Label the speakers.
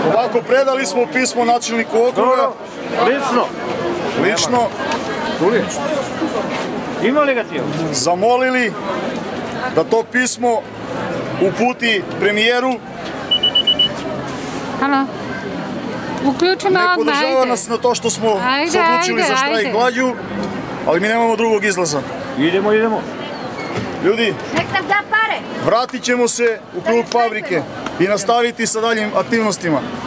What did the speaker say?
Speaker 1: Ovako, predali smo pismo načelniku okruga. Lično.
Speaker 2: Ima li ga ti?
Speaker 1: Zamolili da to pismo uputi premijeru.
Speaker 3: Halo. Uključi me odmah,
Speaker 1: Ne podržava nas na to što smo se odlučili za štrajk glađu, ali mi nemamo drugog izlaza.
Speaker 2: Idemo.
Speaker 1: Ljudi,
Speaker 4: Nek nam da pare!
Speaker 1: vratit ćemo se u krug fabrike i nastaviti sa daljim aktivnostima.